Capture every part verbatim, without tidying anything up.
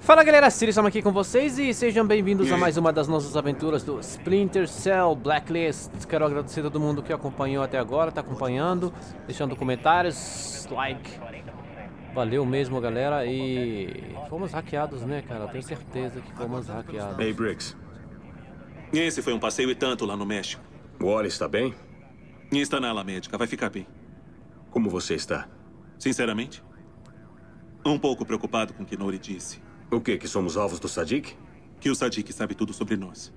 Fala galera, Siri, estamos aqui com vocês e sejam bem-vindos a mais uma das nossas aventuras do Splinter Cell Blacklist. Quero agradecer a todo mundo que acompanhou até agora, tá acompanhando, deixando comentários, like. Valeu mesmo, galera, e fomos hackeados, né, cara? Eu tenho certeza que fomos hackeados. Ei, Briggs. Esse foi um passeio e tanto lá no México. O Wally está bem? Está na ala médica, vai ficar bem. Como você está? Sinceramente, um pouco preocupado com o que Nori disse. O quê? Que somos alvos do Sadiq? Que o Sadiq sabe tudo sobre nós.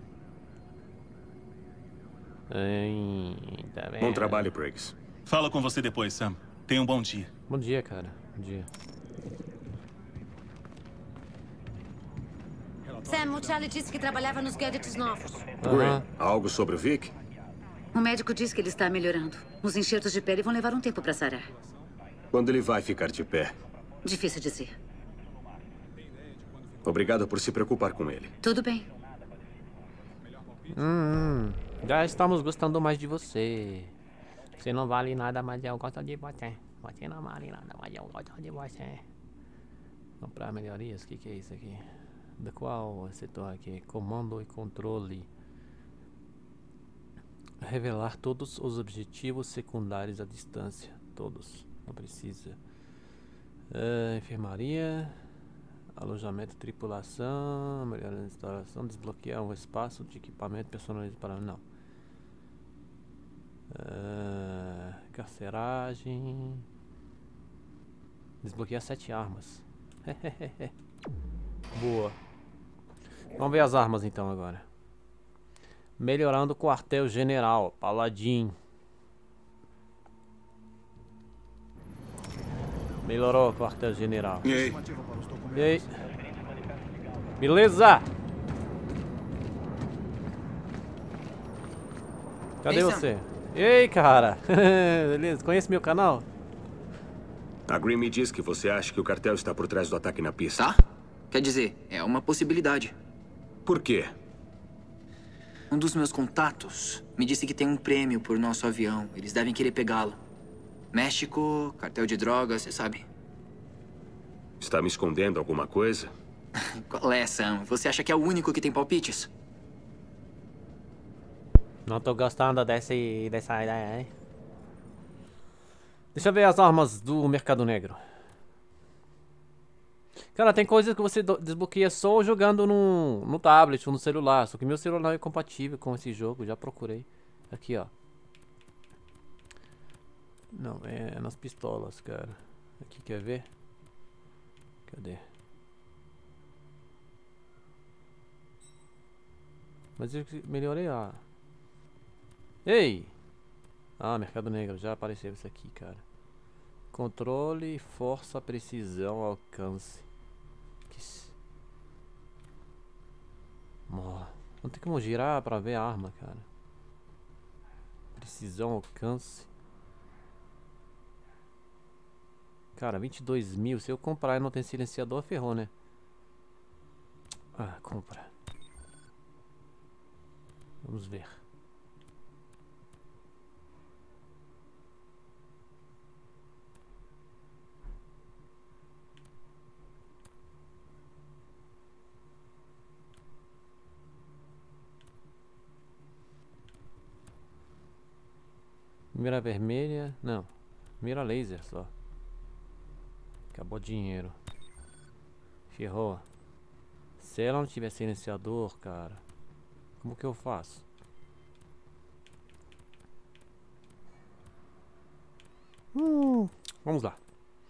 Eita, Bom trabalho, Briggs. Falo com você depois, Sam. Tenha um bom dia. Bom dia, cara. Bom dia. Sam, o Charlie disse que trabalhava nos gadgets novos. Aham. Algo sobre o Vic? O médico diz que ele está melhorando. Os enxertos de pele vão levar um tempo para sarar. Quando ele vai ficar de pé? Difícil dizer. Obrigado por se preocupar com ele. Tudo bem. Hum, já estamos gostando mais de você. Você não vale nada, mas eu gosto de você. Você não vale nada, mas eu gosto de você. Comprar melhorias? O que, que é isso aqui? De qual setor aqui? Comando e controle. Revelar todos os objetivos secundários à distância. Todos. Não precisa. Uh, enfermaria. Alojamento, tripulação. Melhorar a instalação. Desbloquear um espaço de equipamento personalizado para... Não. Uh, carceragem. Desbloquear sete armas. Boa. Vamos ver as armas então agora. Melhorando o quartel general. Paladin. Melhorou o quartel general. E aí? E aí? Beleza? Cadê Ei, você? Ei, cara. Beleza? Conhece meu canal? A Green me diz que você acha que o cartel está por trás do ataque na pista. Tá? Quer dizer, é uma possibilidade. Por quê? Um dos meus contatos me disse que tem um prêmio por nosso avião. Eles devem querer pegá-lo. México, cartel de drogas, você sabe. Está me escondendo alguma coisa? Qual é, Sam? Você acha que é o único que tem palpites? Não tô gostando desse, dessa ideia, hein? Deixa eu ver as armas do Mercado Negro. Cara, tem coisas que você desbloqueia só jogando no, no tablet ou no celular. Só que meu celular é compatível com esse jogo, já procurei. Aqui, ó. Não, é nas pistolas, cara. Aqui, quer ver? Cadê? Mas eu melhorei a... Ei! Ah, Mercado Negro, já apareceu isso aqui, cara. Controle, força, precisão, alcance. Que... Oh, não tem como girar pra ver a arma, cara. Precisão, alcance. Cara, vinte e dois mil. Se eu comprar e não tem silenciador, ferrou, né? Ah, compra. Vamos ver. Mira vermelha. Não. Mira laser só. Acabou o dinheiro. Ferrou. Se ela não tiver silenciador, cara, como que eu faço? Hum, vamos lá.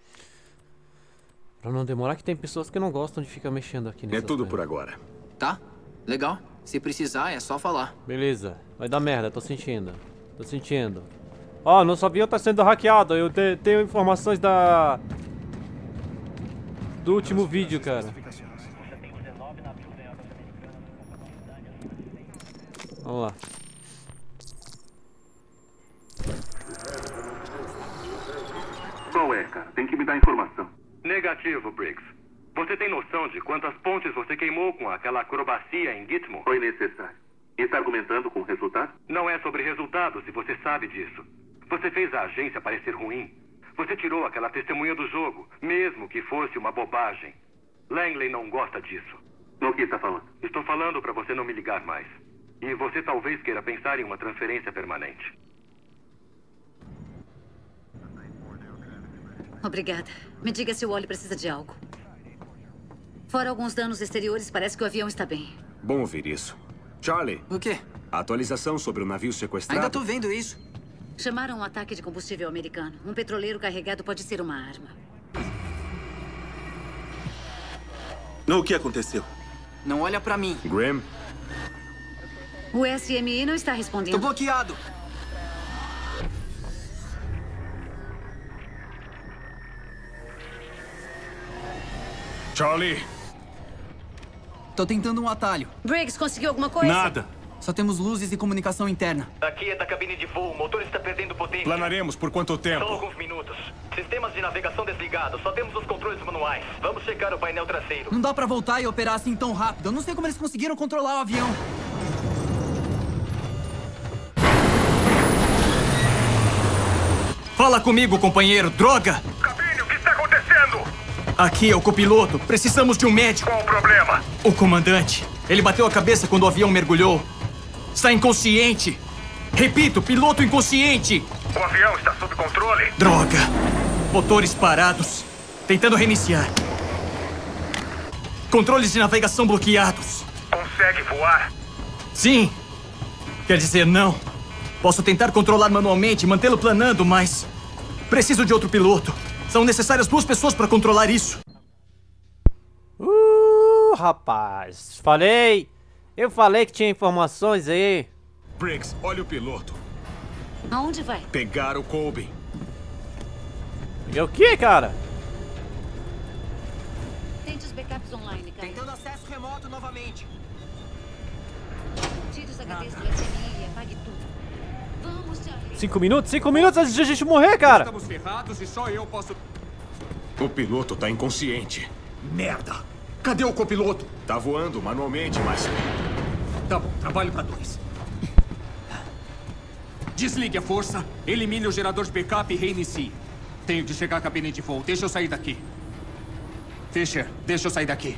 Pra não demorar, que tem pessoas que não gostam de ficar mexendo aqui nessas É tudo coisas. por agora. Tá? Legal. Se precisar, é só falar. Beleza. Vai dar merda, tô sentindo. Tô sentindo. Ó, oh, nosso avião tá sendo hackeado. Eu te tenho informações da... do último vídeo, cara. Vamos lá. Qual é, cara? Tem que me dar informação. Negativo, Briggs. Você tem noção de quantas pontes você queimou com aquela acrobacia em Gitmo? Foi necessário. Está argumentando com o resultado? Não é sobre resultados, e você sabe disso. Você fez a agência parecer ruim. Você tirou aquela testemunha do jogo, mesmo que fosse uma bobagem. Langley não gosta disso. O que está falando? Estou falando para você não me ligar mais. E você talvez queira pensar em uma transferência permanente. Obrigada. Me diga se o Wally precisa de algo. Fora alguns danos exteriores, parece que o avião está bem. Bom ouvir isso. Charlie. O quê? A atualização sobre o navio sequestrado... Ainda tô vendo isso. Chamaram um ataque de combustível americano. Um petroleiro carregado pode ser uma arma. O que aconteceu? Não olha pra mim. Graham? O S M I não está respondendo. Tô bloqueado. Charlie? Tô tentando um atalho. Briggs, conseguiu alguma coisa? Nada. Só temos luzes e comunicação interna. Aqui é da cabine de voo. O motor está perdendo potência. Planaremos por quanto São tempo? alguns minutos. Sistemas de navegação desligados. Só temos os controles manuais. Vamos checar o painel traseiro. Não dá pra voltar e operar assim tão rápido. Eu não sei como eles conseguiram controlar o avião. Fala comigo, companheiro. Droga! Cabine, o que está acontecendo? Aqui é o copiloto. Precisamos de um médico. Qual o problema? O comandante. Ele bateu a cabeça quando o avião mergulhou. Está inconsciente. Repito, piloto inconsciente. O avião está sob controle? Droga. Motores parados. Tentando reiniciar. Controles de navegação bloqueados. Consegue voar? Sim. Quer dizer, não. Posso tentar controlar manualmente e mantê-lo planando, mas... preciso de outro piloto. São necessárias duas pessoas para controlar isso. Uh, rapaz. Falei. Eu falei que tinha informações aí. Briggs, olha o piloto. Aonde vai? Pegar o Colby. E o que, cara? Tente os backups online, cara. Tentando acesso remoto novamente. Tire os H Ds do S M I e apague tudo. Vamos, Charlie. Cinco minutos? Cinco minutos antes de a gente morrer, cara. Estamos ferrados e só eu posso... O piloto tá inconsciente. Merda! Cadê o copiloto? Tá voando manualmente, mas... Tá bom, trabalho pra dois. Desligue a força, elimine o gerador de backup e reinicie. Tenho que chegar à cabine de voo. Deixa eu sair daqui. Fisher, deixa eu sair daqui.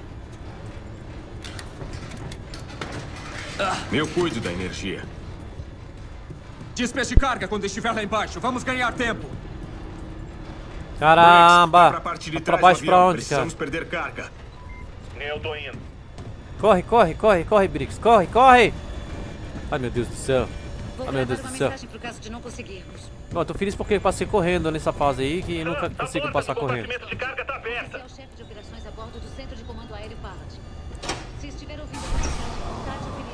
Eu cuido da energia. Despeje carga quando estiver lá embaixo. Vamos ganhar tempo. Caramba. Pra parte de Pra trás baixo do pra avião. onde, cara? Precisamos perder carga. Eu tô indo. Corre, corre, corre, corre, Briggs. Corre, corre. Ai, meu Deus do céu. Vou Ai, meu Deus gravar do uma céu. mensagem pro caso de não conseguirmos. Ó, tô feliz porque passei correndo nessa fase aí que nunca consigo passar correndo. de carga tá aberta. Esse é o chefe de operações a bordo do Centro de Comando Aéreo Pallet. Se estiver ouvindo a mensagem, contate o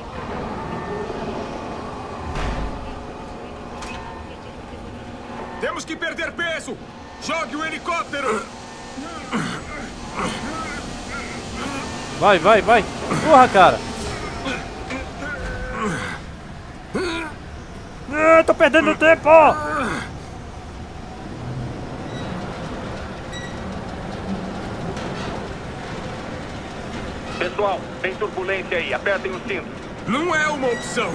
filial. Temos que perder peso! Jogue o helicóptero! Vai, vai, vai. Porra, cara. Ah, tô perdendo tempo. Pessoal, tem turbulência aí. Apertem os cintos. Não é uma opção!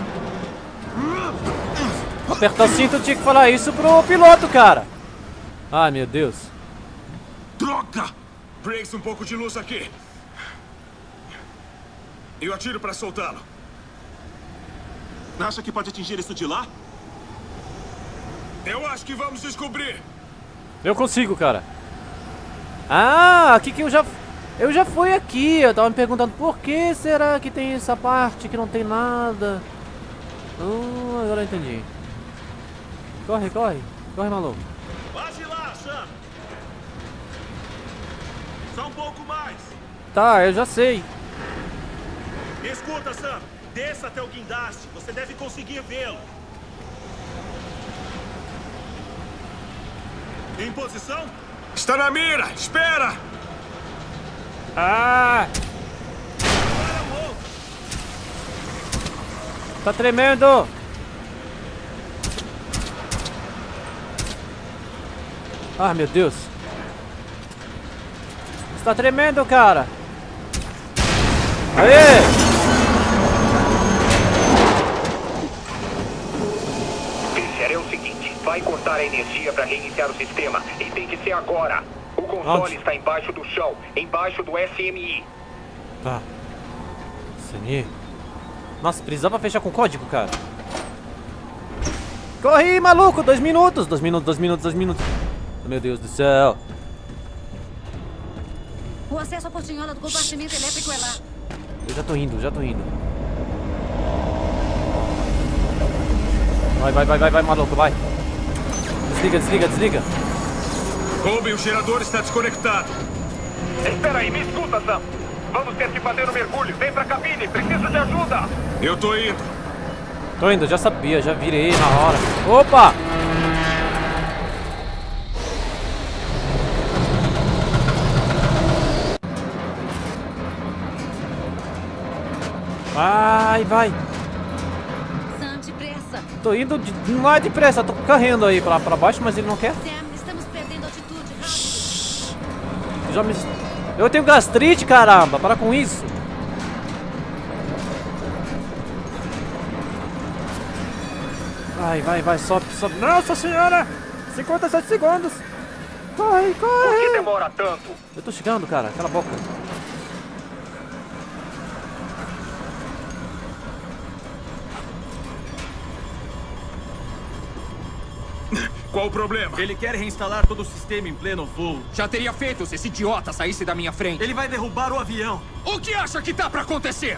Apertar o cinto, eu tinha que falar isso pro piloto, cara. Ai, meu Deus. Droga! Briggs, um pouco de luz aqui. Eu atiro pra soltá-lo. Acha que pode atingir isso de lá? Eu acho que vamos descobrir. Eu consigo, cara. Ah, aqui que eu já... Eu já fui aqui. Eu tava me perguntando por que será que tem essa parte que não tem nada. Hum, agora eu entendi. Corre, corre. Corre, maluco. Bate lá, Sam! Só um pouco mais! Tá, eu já sei. Escuta, Sam! Desça até o guindaste. Você deve conseguir vê-lo. Em posição? Está na mira! Espera! Ah! Tá tremendo! Ah, meu Deus! Está tremendo, cara! Aê! Fischer, é o seguinte. Vai cortar a energia para reiniciar o sistema. E tem que ser agora. O O console Onde? está embaixo do chão, embaixo do S M I. Tá. S M I. Nossa, precisava fechar com código, cara. Corre, maluco! Dois minutos! Dois minutos, dois minutos, dois minutos. Meu Deus do céu. O acesso à portinhola do compartimento elétrico é lá. Eu já tô indo, já tô indo. Vai, vai, vai, vai, vai, maluco, vai. Desliga, desliga, desliga. Colby, o gerador está desconectado. Espera aí, me escuta, Sam. Vamos ter que fazer um mergulho. Vem pra cabine, preciso de ajuda. Eu tô indo. Tô indo, já sabia, já virei na hora. Opa! Vai, vai. Sam, depressa. Tô indo, de, não é depressa, tô correndo aí pra, pra baixo, mas ele não quer. Sam, estamos perdendo altitude, rápido. Já me... Eu tenho gastrite, caramba, para com isso. Vai, vai, vai, sobe, sobe. Nossa senhora! cinquenta e sete segundos. Corre, corre. Por que demora tanto? Eu tô chegando, cara, cala a boca. Qual o problema? Ele quer reinstalar todo o sistema em pleno voo. Já teria feito se esse idiota saísse da minha frente. Ele vai derrubar o avião. O que acha que tá pra acontecer?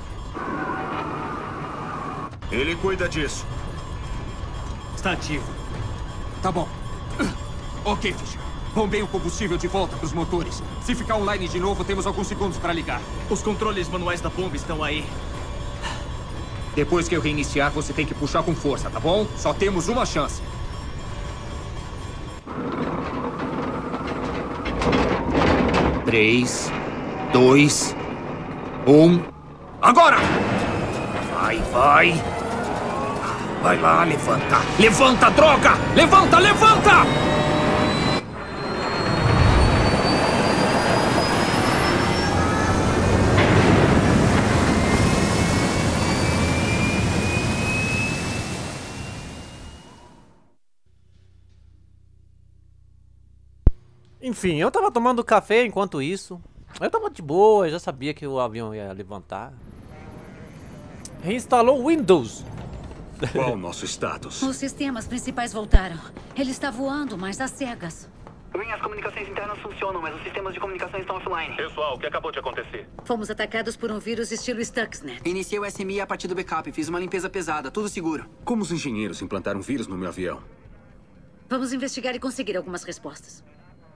Ele cuida disso. Está ativo. Tá bom. Ok, Fisher. Bombei o combustível de volta pros motores. Se ficar online de novo, temos alguns segundos pra ligar. Os controles manuais da bomba estão aí. Depois que eu reiniciar, você tem que puxar com força, tá bom? Só temos uma chance. Três, dois, um. Agora! Vai, vai! Vai lá, levanta! Levanta, droga! Levanta, levanta! Enfim, eu tava tomando café enquanto isso. Eu tava de boa, eu já sabia que o avião ia levantar. Reinstalou o Windows. Qual o nosso status? Os sistemas principais voltaram. Ele está voando, mas às cegas. As comunicações internas funcionam, mas os sistemas de comunicação estão offline. Pessoal, o que acabou de acontecer? Fomos atacados por um vírus estilo Stuxnet. Iniciei o S M I a partir do backup, fiz uma limpeza pesada, tudo seguro. Como os engenheiros implantaram vírus no meu avião? Vamos investigar e conseguir algumas respostas.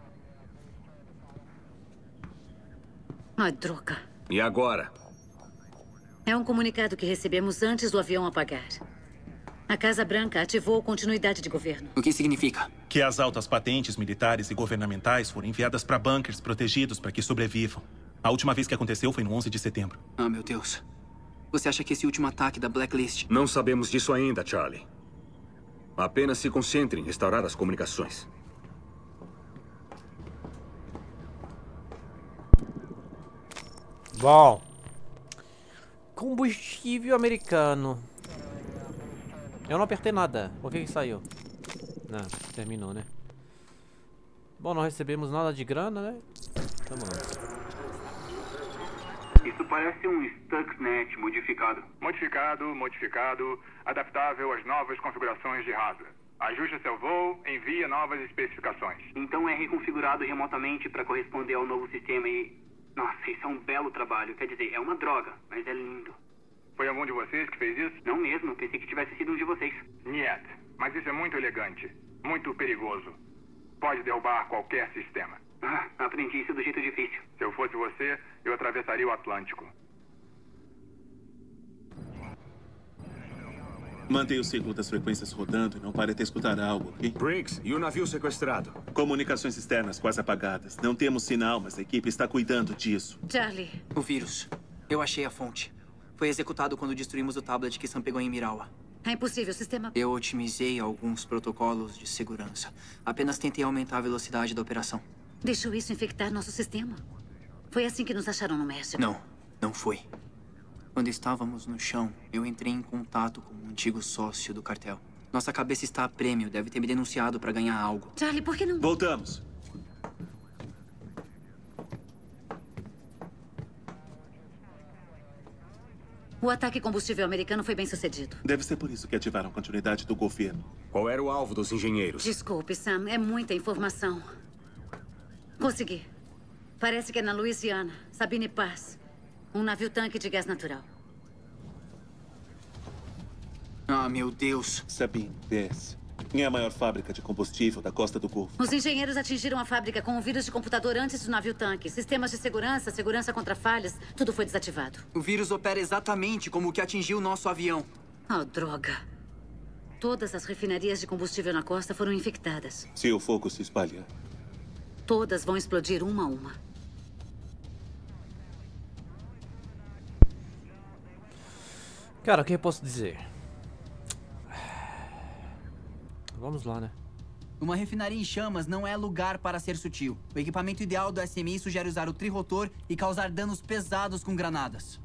Ai, droga. E agora? É um comunicado que recebemos antes do avião apagar. A Casa Branca ativou continuidade de governo. O que significa? Que as altas patentes militares e governamentais foram enviadas para bunkers protegidos para que sobrevivam. A última vez que aconteceu foi no onze de setembro. Ah, meu Deus. Você acha que esse último ataque da Blacklist... Não sabemos disso ainda, Charlie. Apenas se concentre em restaurar as comunicações. Bom. Combustível americano. Eu não apertei nada. Por que que saiu? Não, terminou, né? Bom, não recebemos nada de grana, né? Tamo lá. Isso parece um Stuxnet modificado. Modificado, modificado, adaptável às novas configurações de hardware. Ajuste seu voo, envie novas especificações. Então é reconfigurado remotamente para corresponder ao novo sistema e... Nossa, isso é um belo trabalho. Quer dizer, é uma droga, mas é lindo. Foi algum de vocês que fez isso? Não mesmo, pensei que tivesse sido um de vocês. Niet, mas isso é muito elegante, muito perigoso. Pode derrubar qualquer sistema. Ah, aprendi isso do jeito difícil. Se eu fosse você, eu atravessaria o Atlântico. Mantenha o ciclo das frequências rodando e não pare até escutar algo, ok? Briggs, e o navio sequestrado? Comunicações externas quase apagadas. Não temos sinal, mas a equipe está cuidando disso. Charlie. O vírus. Eu achei a fonte. Foi executado quando destruímos o tablet que Sam pegou em Mirawa. É impossível, o sistema... Eu otimizei alguns protocolos de segurança. Apenas tentei aumentar a velocidade da operação. Deixou isso infectar nosso sistema? Foi assim que nos acharam no México? Não, não foi. Quando estávamos no chão, eu entrei em contato com um antigo sócio do cartel. Nossa cabeça está a prêmio, deve ter me denunciado para ganhar algo. Charlie, por que não... Voltamos. O ataque combustível americano foi bem sucedido. Deve ser por isso que ativaram a continuidade do governo. Qual era o alvo dos engenheiros? Desculpe, Sam. É muita informação. Consegui. Parece que é na Louisiana. Sabine Pass. Um navio-tanque de gás natural. Ah, meu Deus. Sabine Pass. É a maior fábrica de combustível da costa do Golfo. Os engenheiros atingiram a fábrica com um vírus de computador antes do navio-tanque. Sistemas de segurança, segurança contra falhas, tudo foi desativado. O vírus opera exatamente como o que atingiu o nosso avião. Oh, droga. Todas as refinarias de combustível na costa foram infectadas. Se o fogo se espalhar, todas vão explodir uma a uma. Cara, o que eu posso dizer? Vamos lá, né? Uma refinaria em chamas não é lugar para ser sutil. O equipamento ideal do S M I sugere usar o trirotor e causar danos pesados com granadas.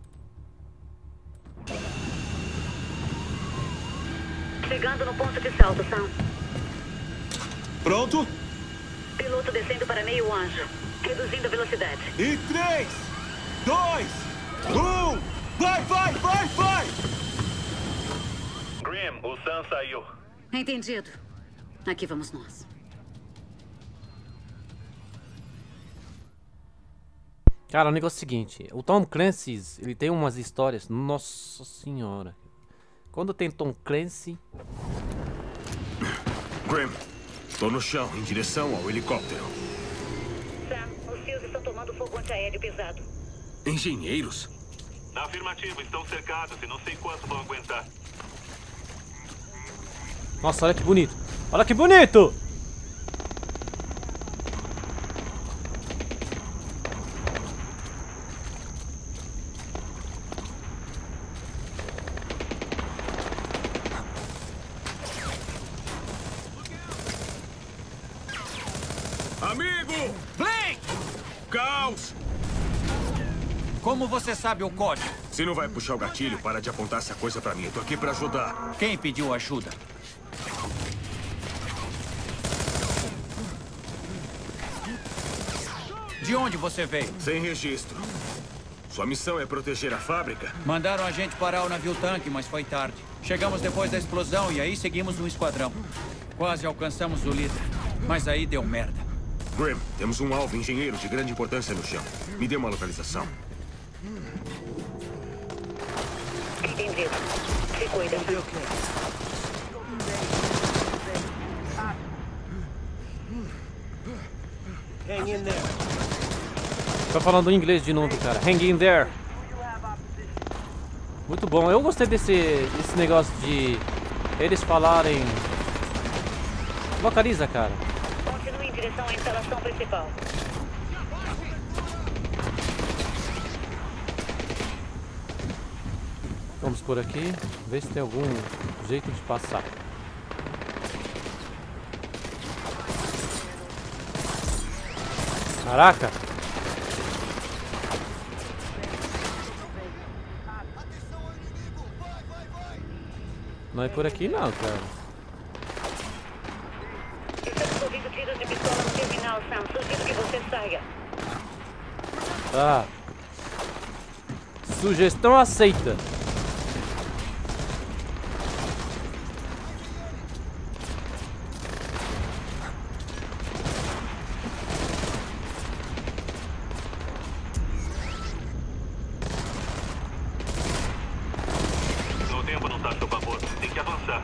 Chegando no ponto de salto, Sam. Pronto? Piloto descendo para meio anjo, reduzindo a velocidade. E três, dois, um, vai, vai, vai, vai! Grim, o Sam saiu. Entendido. Aqui vamos nós. Cara, o negócio é o seguinte. O Tom Clancy, ele tem umas histórias... Nossa senhora. Quando tem Tom Clancy... Grim, tô no chão, em direção ao helicóptero. Sam, os seus estão tomando fogo antiaéreo pesado. Engenheiros? Afirmativo, estão cercados e não sei quanto vão aguentar. Nossa, olha que bonito. Olha que bonito! Amigo! Blake! Caos! Como você sabe o código? Se não vai puxar o gatilho, para de apontar essa coisa pra mim. Eu tô aqui pra ajudar. Quem pediu ajuda? De onde você veio? Sem registro. Sua missão é proteger a fábrica? Mandaram a gente parar o navio-tanque, mas foi tarde. Chegamos depois da explosão e aí seguimos no esquadrão. Quase alcançamos o líder, mas aí deu merda. Grim, temos um alvo engenheiro de grande importância no chão. Me dê uma localização. Entendido. Se cuida. Hang in there. Tá falando em inglês de novo, cara. Hang in there. Muito bom. Eu gostei desse, desse negócio de eles falarem... Localiza, cara. Continue em direção à instalação principal. Vamos por aqui. Ver se tem algum jeito de passar. Caraca! Não é por aqui não, cara. Estamos ouvindo tiros de pistola no terminal, Sam. Sugiro que você saia. Tá. Sugestão aceita. O tempo não tá a seu favor. Tem que avançar.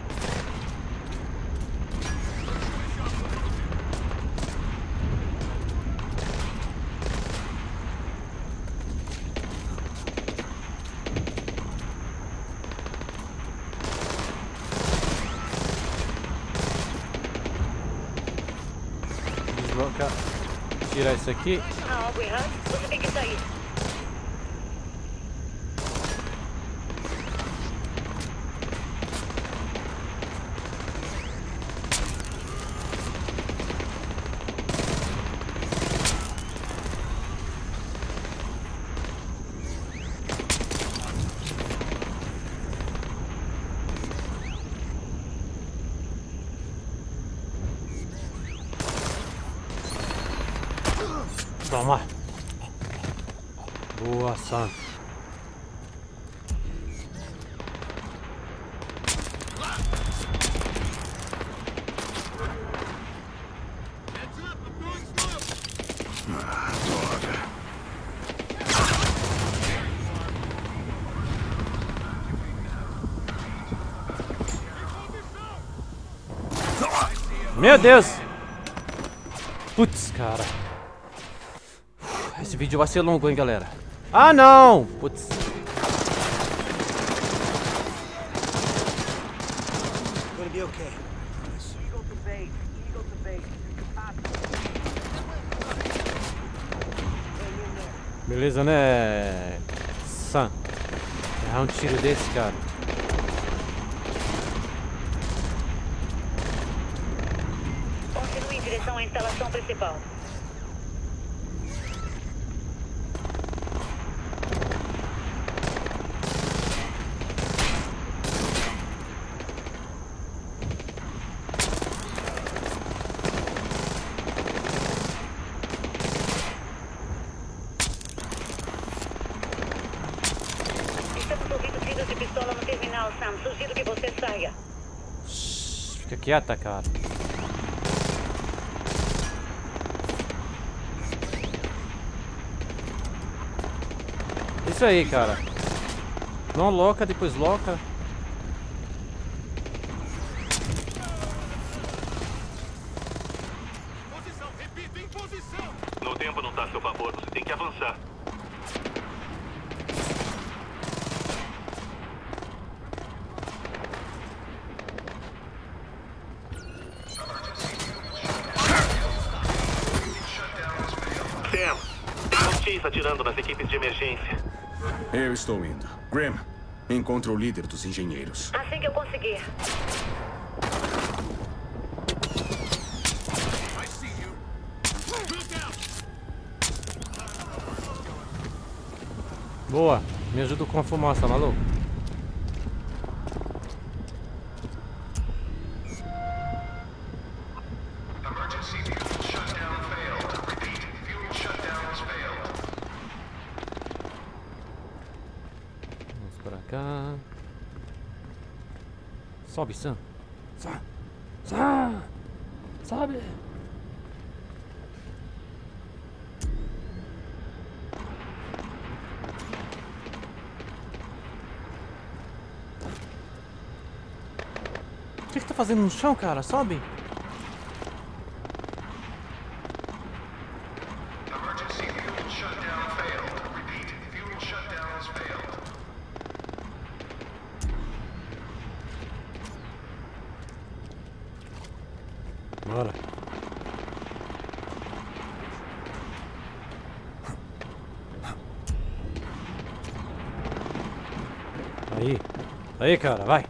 Deslocar. Tirar isso aqui. Há algo errado? Você tem que sair. Toma. Boa, Sam. Meu Deus! Putz, cara. Esse vídeo vai ser longo, hein, galera? Ah, não! Putz. Beleza, né? Sam. Errar um tiro desse, cara. Continue em direção à instalação principal. Sam, sugiro que você saia. Shhh, fica quieta, cara. Isso aí, cara. Não loca, depois loca. Posição, repito, em posição. No tempo não tá a seu favor, você tem que avançar. Atirando nas equipes de emergência. Eu estou indo. Graham, encontra o líder dos engenheiros. Assim que eu conseguir. Boa. Me ajuda com a fumaça, maluco. Sobe, Sam. Sam. Sam. Sobe. O que que tá fazendo no chão, cara? Sobe. Bora. Aí. Aí, cara, vai.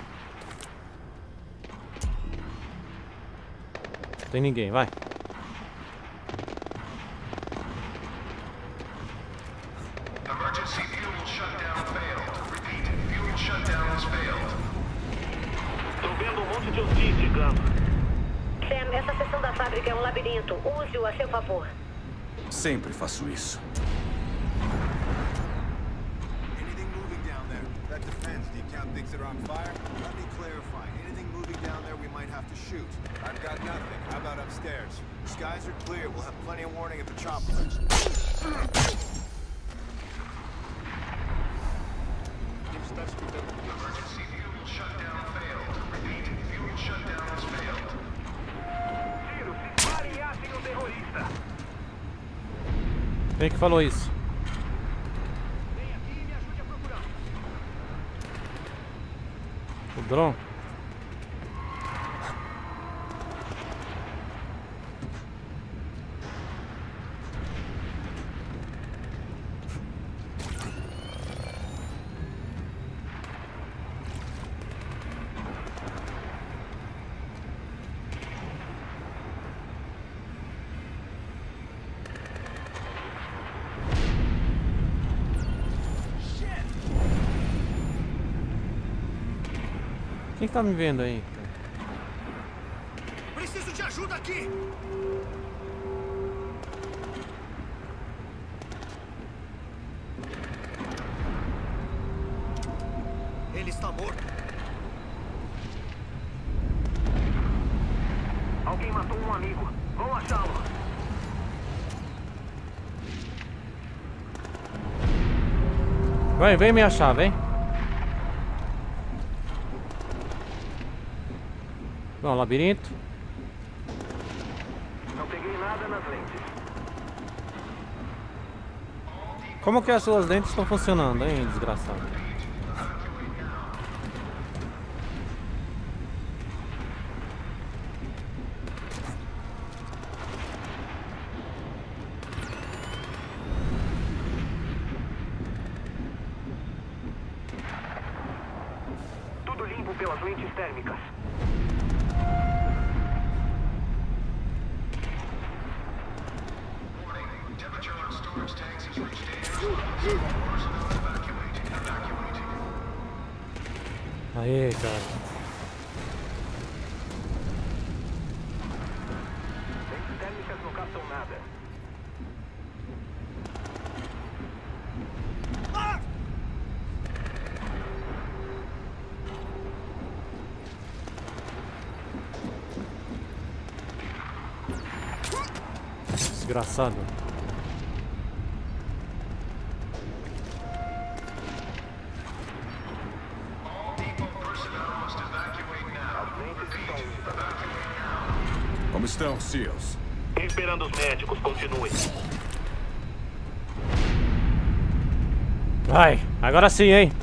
Não tem ninguém, vai. Tô vendo um monte de hostis chegando. Sam, essa seção da fábrica é um labirinto. Use-o a seu favor. Sempre faço isso. Anything moving down there? That depends. The account thinks they're on fire? Let me clarify. Anything moving down there we might have to shoot. I've got nothing. How about upstairs? Skies are clear. We'll have plenty of warning at the chopper. Emergency fuel shutdown failed. Repeat, fuel shutdown has failed. Tiro, se parem e achem o terrorista. Quem é que falou isso? Vem aqui e me ajude a procurar. O drone? Quem tá me vendo aí? Preciso de ajuda aqui! Ele está morto. Alguém matou um amigo. Vão achá-lo. Vem, vem me achar, vem. Não, labirinto. nas lentes. Como que as suas lentes estão funcionando, hein, desgraçado? Tudo limpo pelas lentes térmicas. Aê, cara. Lentes térmicas não captam nada. Desgraçado. Como estão, SEALs? Esperando os médicos, continue. Vai, agora sim, hein?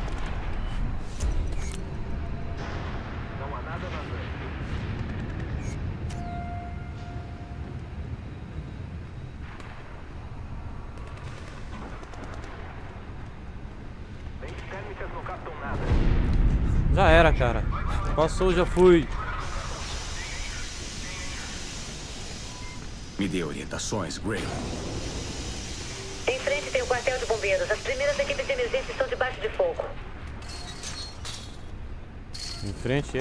Não há nada nas lentes. Lentes térmicas não captam nada. Já era, cara. Passou, já fui. Me dê orientações, Gray. Em frente tem o quartel de bombeiros. As primeiras equipes de emergência estão debaixo de fogo. Em frente, é.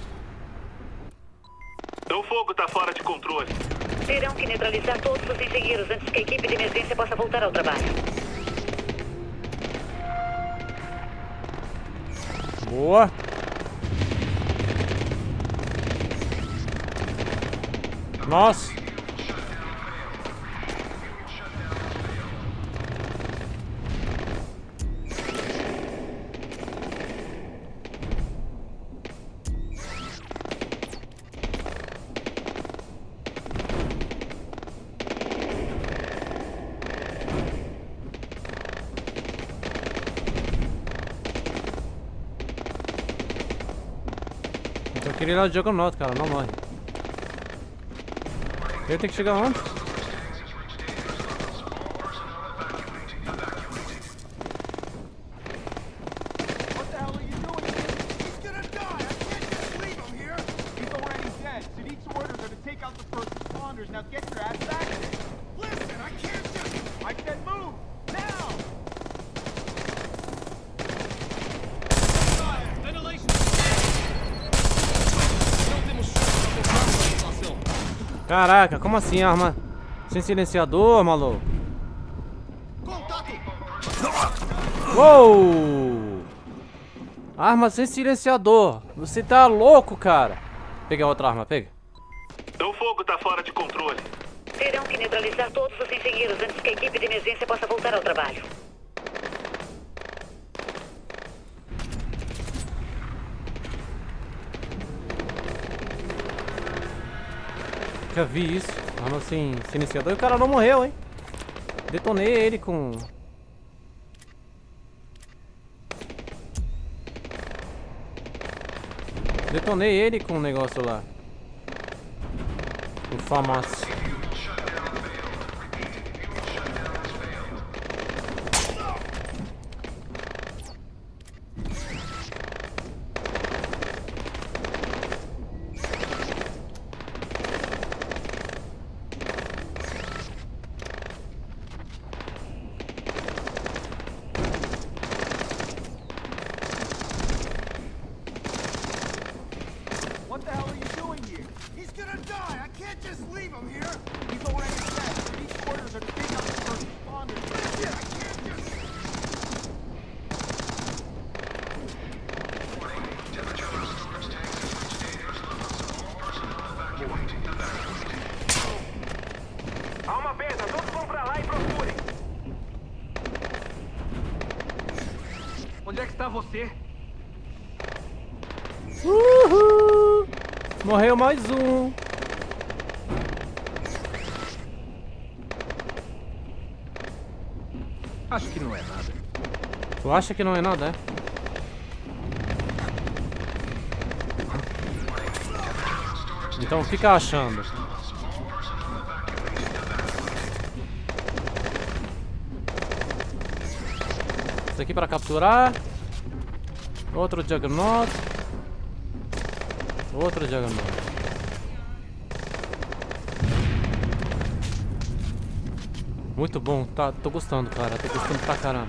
O fogo tá fora de controle. Terão que neutralizar todos os engenheiros antes que a equipe de emergência possa voltar ao trabalho. Boa. Nossa. Eu queria ir lá de Juggernaut, cara, não morre. Ele tem que chegar onde? Caraca, como assim arma sem silenciador, maluco? Uou! Arma sem silenciador. Você tá louco, cara. Pega outra arma, pega. O fogo tá fora de controle. Terão que neutralizar todos os engenheiros antes que a equipe de emergência possa voltar ao trabalho. Já vi isso. Arma sem silenciador e o cara não morreu, hein? Detonei ele com... Detonei ele com um negócio lá. O FAMAS. Há uma perda, todos vão pra lá e procurem. Onde é que está você? Uhul! Morreu mais um. Tu acha que não é nada, é? Então fica achando. Esse aqui para capturar. Outro Juggernaut. Outro Juggernaut. Muito bom, tá, tô gostando, cara. Tô gostando pra caramba.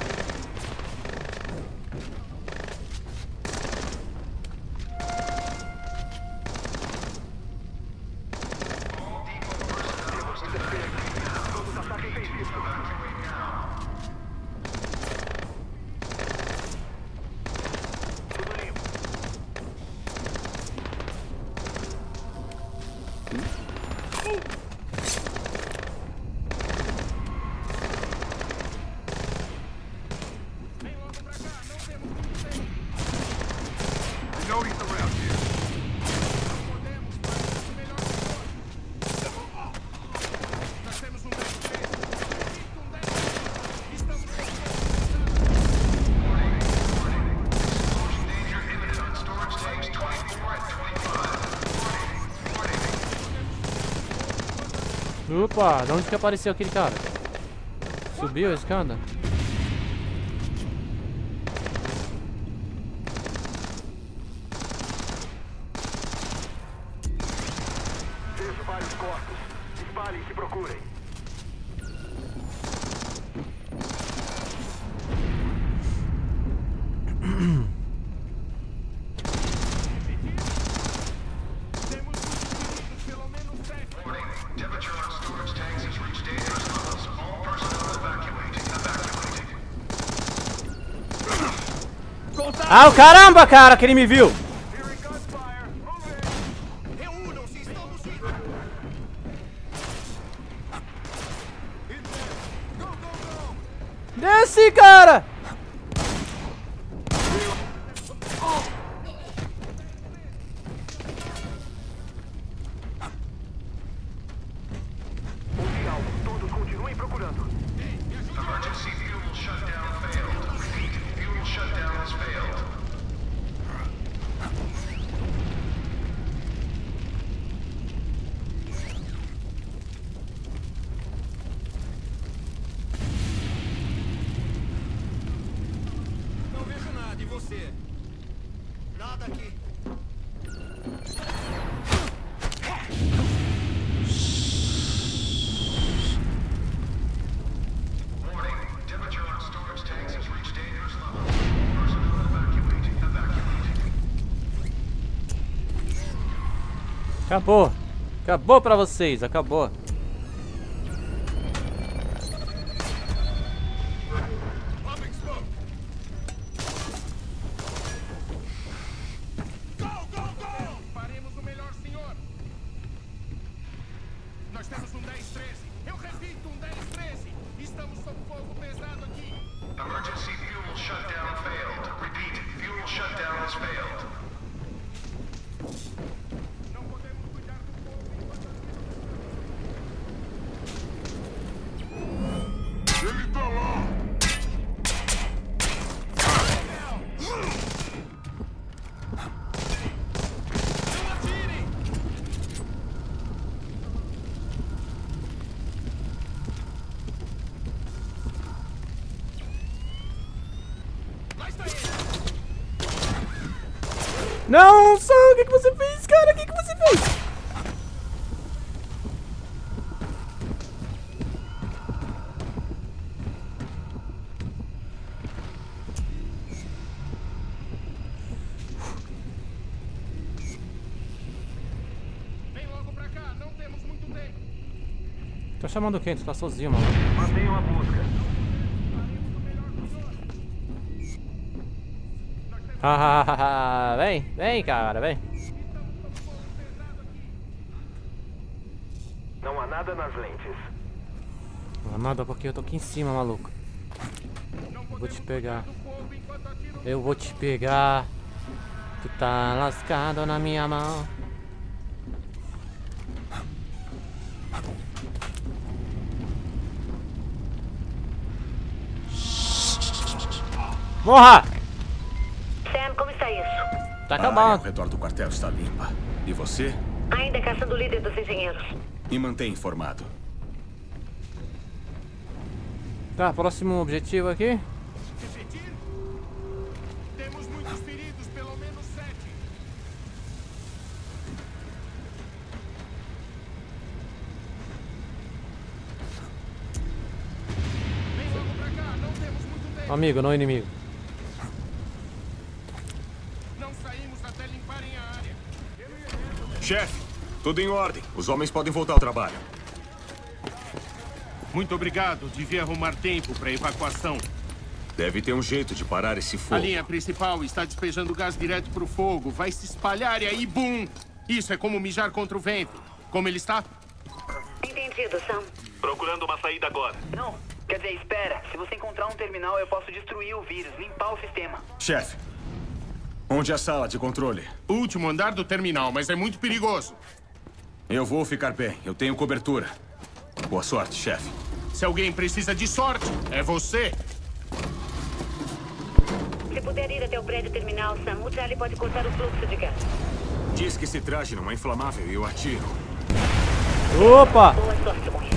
Opa, de onde que apareceu aquele cara? Subiu a escada? Vejo vários corpos. Disparem se procurem. Ah, o caramba, cara, que ele me viu. Desce, cara. Todos continuem procurando. Emergency fuel shutdown failed. Repeat, fuel shutdown has failed. Não vejo nada, e você? Nada aqui. Acabou. Acabou pra vocês, acabou. Faremos o melhor, senhor. Nós temos um dez treze. Eu repito, um dez treze. Estamos sob fogo pesado aqui. Emergency fuel shutdown failed. Repeat, fuel shutdown has failed. Ele tá lá! Não atirem! Lá está ele! Não, só o que, que você fez, cara? O que, que você fez? Tô chamando quem? Tu tá sozinho, mano. Mantenham a busca. Hahaha, vem, vem, cara, vem. Não há nada nas lentes. Não há nada porque eu tô aqui em cima, maluco. Eu vou te pegar. Eu vou te pegar. Tu tá lascado na minha mão. Morra! Sam, como está isso? Tá A área acabando. ao redor do quartel está limpa. E você? Ainda caçando o líder dos engenheiros. Me mantém informado. Tá, próximo objetivo aqui. Temos muitos feridos, pelo menos sete. Vem logo pra cá, não temos muito tempo. Amigo, não inimigo. Não saímos até limparem a área. Chefe, tudo em ordem. Os homens podem voltar ao trabalho. Muito obrigado. Devia arrumar tempo para evacuação. Deve ter um jeito de parar esse A fogo. linha principal está despejando gás direto pro fogo. Vai se espalhar e aí, bum! Isso é como mijar contra o vento. Como ele está? Entendido, Sam. Procurando uma saída agora. Não, quer dizer, espera. Se você encontrar um terminal, eu posso destruir o vírus, limpar o sistema. Chefe, onde é a sala de controle? Último andar do terminal, mas é muito perigoso. Eu vou ficar bem. Eu tenho cobertura. Boa sorte, chefe. Se alguém precisa de sorte, é você. Se puder ir até o prédio terminal, Sam, o Charlie pode cortar o fluxo de gás. Diz que esse traje não é inflamável e eu atiro. Opa! Boa sorte com isso.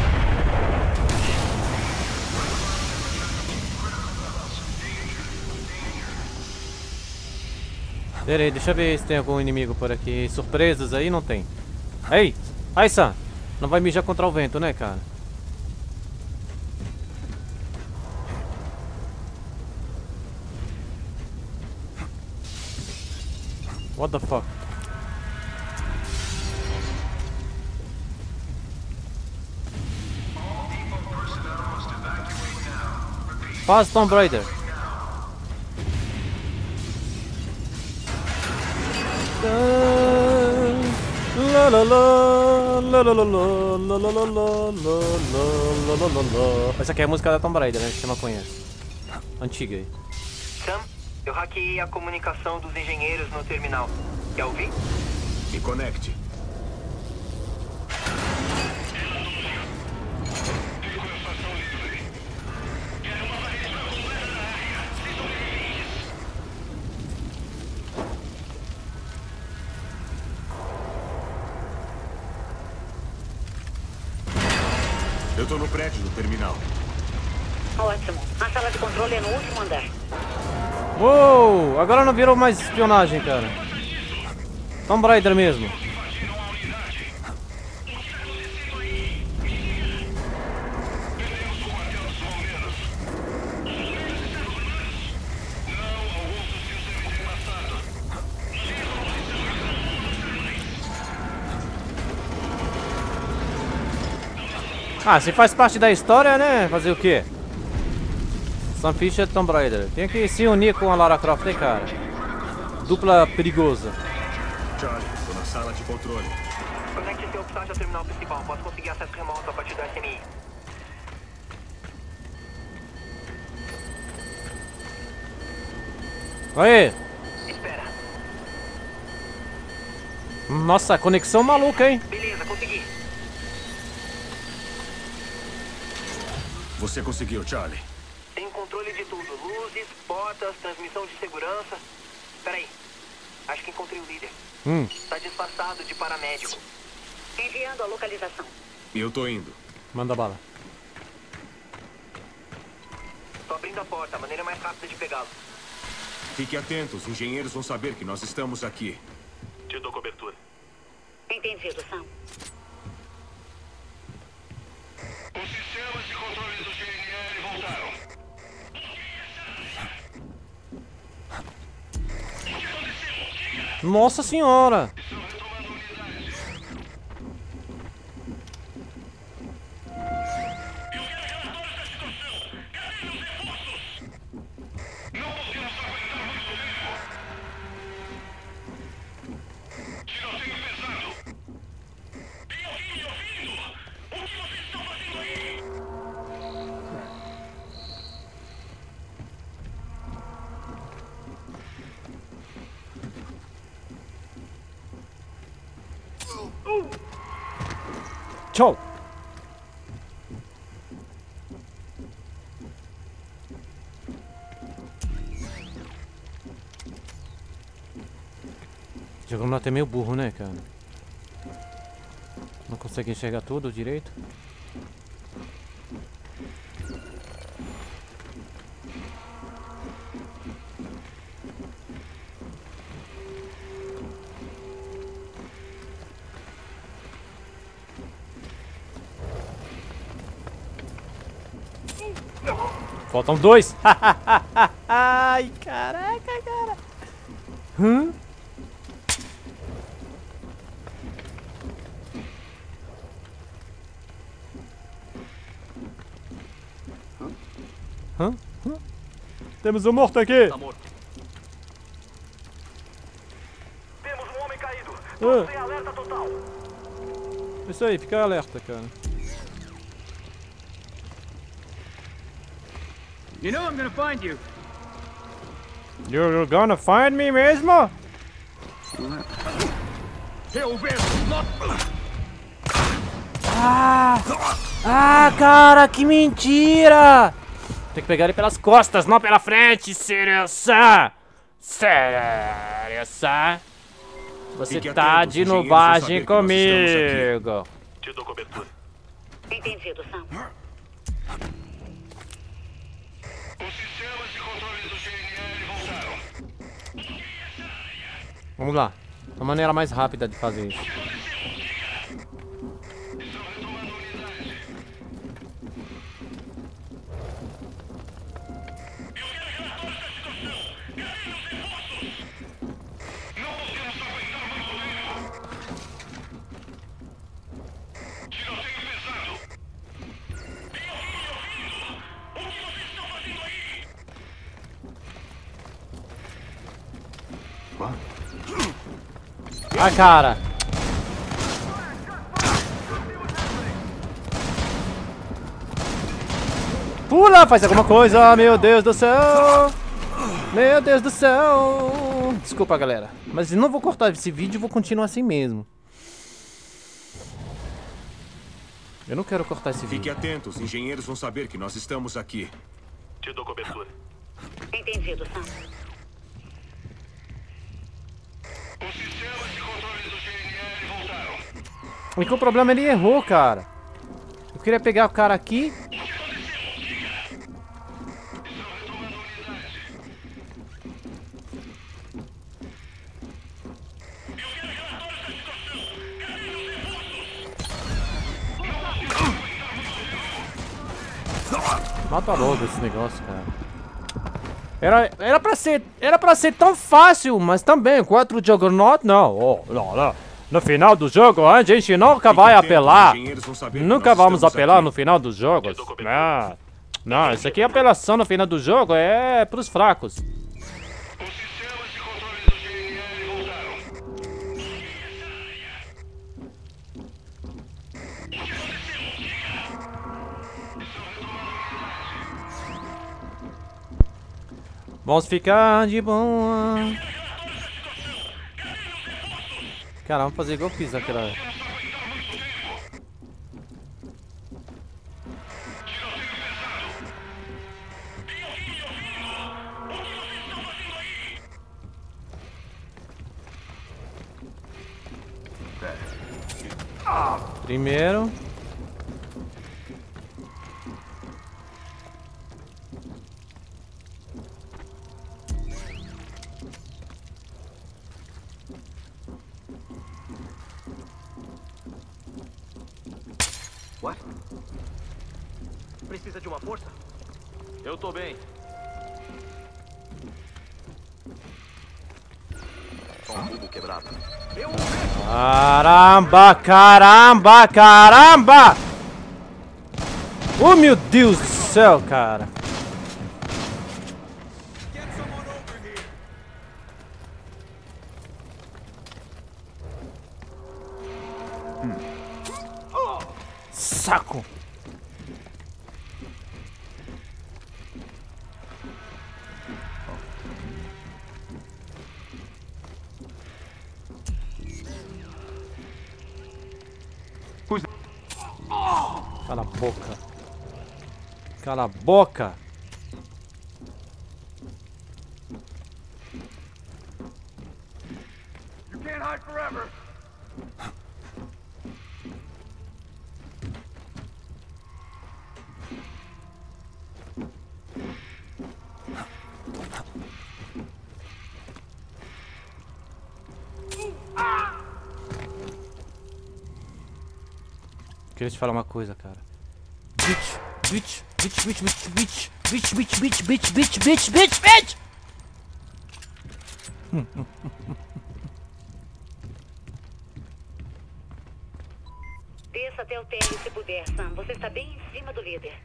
Pera aí, deixa eu ver se tem algum inimigo por aqui. Surpresas aí? Não tem. Ei! Aí, Sam! Não vai mijar contra o vento, né, cara? What the fuck? Faz Tomb Raider. La la la la la la la la la la la la la la. Essa aqui é a música da Tomb Raider, né? Você não conhece. Antiga aí. Sam, eu hackeei a comunicação dos engenheiros no terminal. Quer ouvir? Me conecte. Eu tô no prédio do terminal. Ótimo. A sala de controle é no último andar. Uou! Agora não virou mais espionagem, cara. Tomb Raider mesmo. Ah, se faz parte da história, né? Fazer o quê? Sam Fisher, Tomb Raider. Tem que se unir com a Lara Croft, hein, cara? Dupla perigosa. Charlie, tô na sala de controle. Conecte seu upstart ao terminal principal. Posso conseguir acesso remoto a partir do S M I. Aí! Espera. Nossa, conexão maluca, hein? Beleza, consegui. Você conseguiu, Charlie. Tem controle de tudo. Luzes, portas, transmissão de segurança. Peraí. Acho que encontrei o líder. Hum. Tá disfarçado de paramédico. Enviando a localização. Eu tô indo. Manda bala. Tô abrindo a porta, a maneira mais rápida de pegá-lo. Fique atento, os engenheiros vão saber que nós estamos aqui. Te dou cobertura. Entendido, Sam. Os sistemas de controle do G N L voltaram. Nossa senhora! Tchau! O Juggernaut é meio burro, né, cara? Não consegue enxergar tudo direito. Faltam dois! Ai, caraca, cara! Hã? Hã? Hã? Temos um morto aqui! Tá morto. Temos um homem caído! Ah. Sem alerta total! Isso aí, fica alerta, cara. You know I'm gonna find you. You're gonna find me mesmo? Eu vejo! Ah! Ah, cara, que mentira! Tem que pegar ele pelas costas, não pela frente, Sirius-san! Sirius-san! Você tá de nubagem comigo! Te dou cobertura. Entendido, Sam. Os sistemas de controle do G N L voltaram. Vamos lá. Uma maneira mais rápida de fazer isso. Ah, cara! Pula, faz alguma coisa! Meu Deus do céu! Meu Deus do céu! Desculpa, galera. Mas eu não vou cortar esse vídeo e vou continuar assim mesmo. Eu não quero cortar esse Fique vídeo. atento, os engenheiros vão saber que nós estamos aqui. Te dou cobertura. Entendido, Sam. Os sistemas de controle do G N L voltaram. E que o problema ele errou, cara. Eu queria pegar o cara aqui. Mata logo esse negócio, cara. Era, era pra ser, era pra ser tão fácil, mas também quatro Juggernaut não. Oh, não, não. No final do jogo a gente nunca vai apelar. Nunca vamos apelar no final dos jogos. Não, não, isso aqui é apelação no final do jogo, é pros fracos. Vamos ficar de boa. Cara, vamos fazer igual eu fiz aquela. Primeiro. What? Precisa de uma força? Eu tô bem. Só um tubo quebrado. Eu Caramba, caramba, caramba! Oh, meu Deus do céu, cara. Saco. Cala a boca. Cala a boca. can't hide forever. Queria te falar uma coisa, cara. Bitch, bitch, bitch, bitch, bitch, bitch, bitch, bitch, bitch, bitch, bitch, bitch, bitch, bitch. Desça até o térreo se puder, Sam. Você está bem em cima do líder.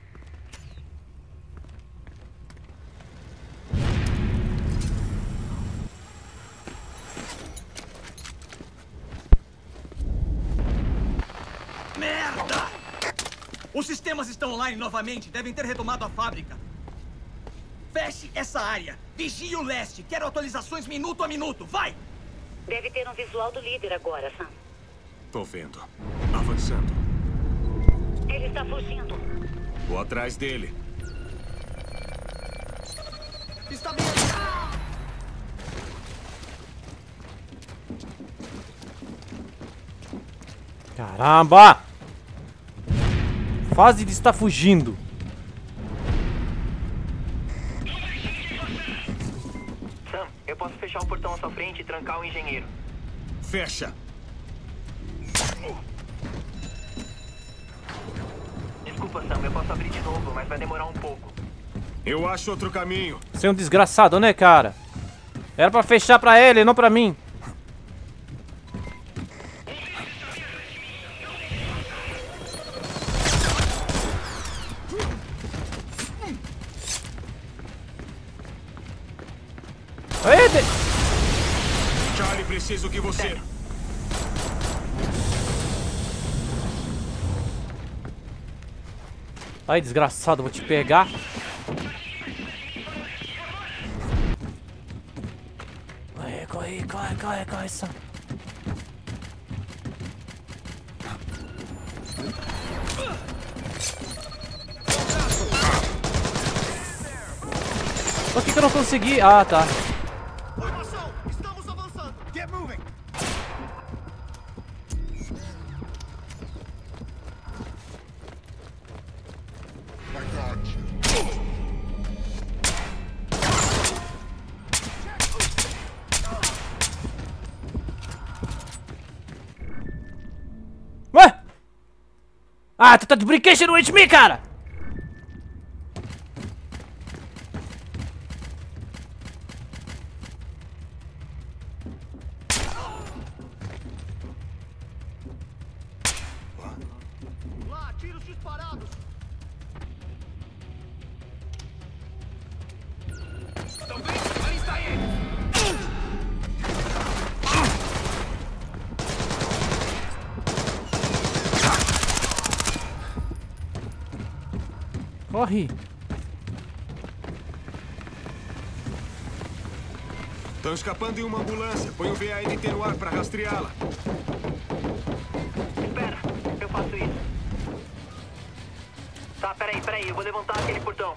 Merda! Os sistemas estão online novamente. Devem ter retomado a fábrica. Feche essa área. Vigie o leste. Quero atualizações minuto a minuto. Vai! Deve ter um visual do líder agora, Sam. Tô vendo. Avançando. Ele está fugindo. Vou atrás dele. Está bem. Caramba! Fase de estar fugindo. Sam, eu posso fechar o portão à sua frente e trancar o engenheiro. Fecha. Desculpa, Sam, eu posso abrir de novo, mas vai demorar um pouco. Eu acho outro caminho. Você é um desgraçado, né, cara? Era pra fechar pra ele, não pra mim. Eita! Charlie, preciso que você... Ai, desgraçado, vou te pegar. Corre, corre, corre, corre, corre, Sam. Por que que eu não consegui? Ah, tá. Estamos avançando. Get moving. Ué? Ah, tu tá de brinquedo with me, cara! Lá, tiros disparados. Estão vendo? Ali está ele. Corre! Estão escapando em uma ambulância. Põe o V A N T no ar pra rastreá-la. Espera, eu faço isso. Tá, peraí, peraí, eu vou levantar aquele portão.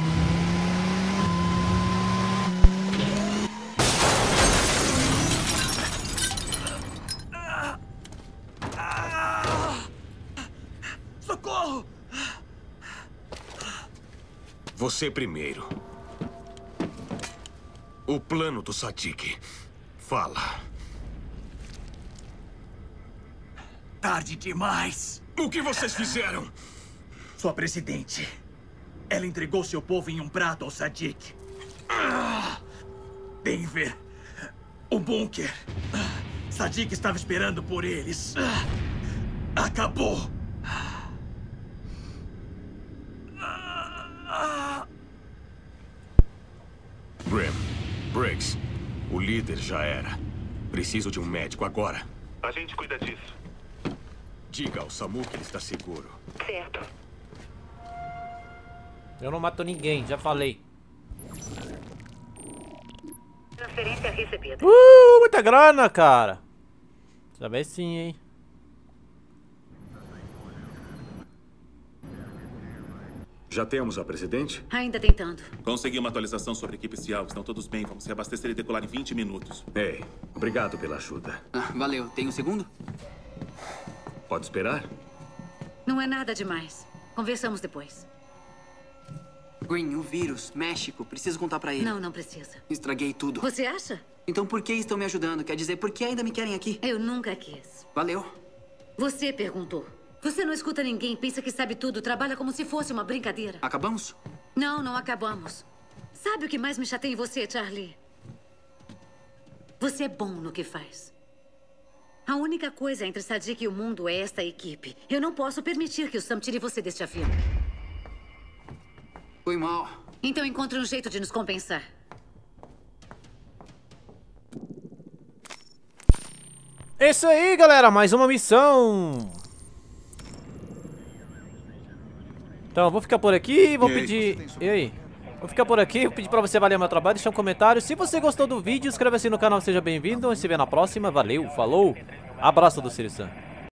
Socorro! Você primeiro. O plano do Sadiq. Fala. Tarde demais. O que vocês fizeram? Sua presidente. Ela entregou seu povo em um prato ao Sadiq. Denver. O bunker. Sadiq estava esperando por eles. Acabou. Grim, Briggs, o líder já era. Preciso de um médico agora. A gente cuida disso. Diga ao Samu que ele está seguro. Certo. Eu não mato ninguém, já falei. Transferência recebida. Uh, muita grana, cara. Já vê sim, hein. Já temos a presidente? Ainda tentando. Consegui uma atualização sobre a equipe Cial. Estão todos bem. Vamos se abastecer e decolar em vinte minutos. Ei, obrigado pela ajuda. Ah, valeu. Tem um segundo? Pode esperar? Não é nada demais. Conversamos depois. Green, o vírus, México. Preciso contar pra ele. Não, não precisa. Estraguei tudo. Você acha? Então por que estão me ajudando? Quer dizer, por que ainda me querem aqui? Eu nunca quis. Valeu. Você perguntou. Você não escuta ninguém, pensa que sabe tudo, trabalha como se fosse uma brincadeira. Acabamos? Não, não acabamos. Sabe o que mais me chateia em você, Charlie? Você é bom no que faz. A única coisa entre Sadiq e o mundo é esta equipe. Eu não posso permitir que o Sam tire você deste avião. Foi mal. Então encontre um jeito de nos compensar. É isso aí, galera. Mais uma missão. Então, eu vou ficar por aqui, vou E aí? pedir... E aí? Vou ficar por aqui, vou pedir pra você avaliar meu trabalho, deixar um comentário. Se você gostou do vídeo, inscreva-se no canal, seja bem-vindo. A gente se vê na próxima. Valeu, falou. Abraço do Sirisan.